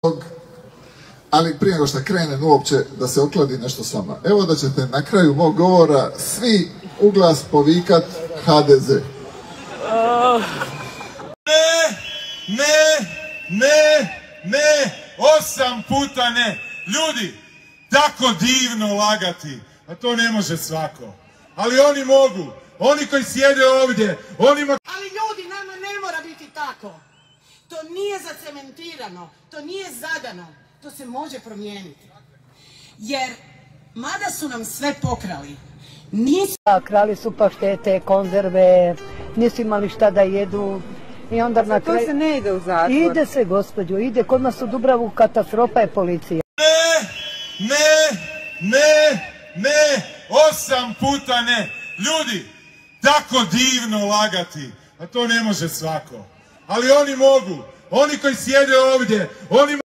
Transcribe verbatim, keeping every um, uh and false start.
Ali prije nego što krenem uopće da se okladi nešto s vama. Evo da ćete na kraju mog govora svi uglas povikat ha de ze. Ne, ne, ne, ne, osam puta ne. Ljudi, tako divno lagati, a to ne može svako. Ali oni mogu, oni koji sjede ovdje, onima... Ali ljudi, nama ne mora biti tako. To nije zacementirano, to nije zadano, to se može promijeniti. Jer, mada su nam sve pokrali, nisu... Krali su paštete, konzerve, nisu imali šta da jedu. I onda na kraju... To se ne ide u zatvor. Ide se, gospođo, ide. Kod nas u Dubravu katastrofa je policija. Ne, ne, ne, ne, osam puta ne. Ljudi, tako divno lagati, a to ne može svako. Ali oni mogu, oni koji sjede ovdje, oni